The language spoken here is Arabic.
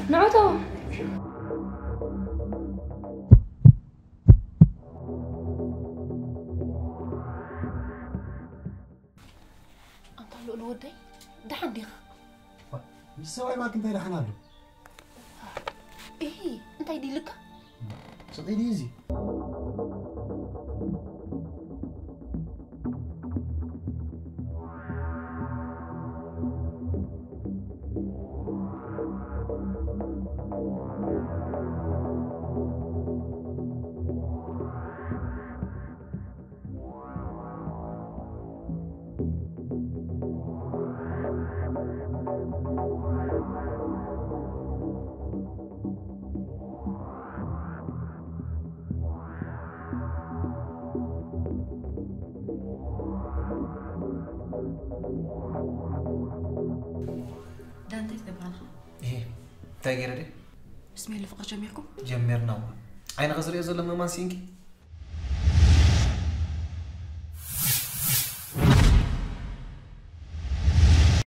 نعوتو أنت لو الودي ده عندي السواي ما كنت راح نادو إيه أنت يدي لك صدقني ايزي ده أنت تبغاها إيه تاجر ده بسم الله فقط جميعكم جمرنا عين غزر يزول لما ما سينكي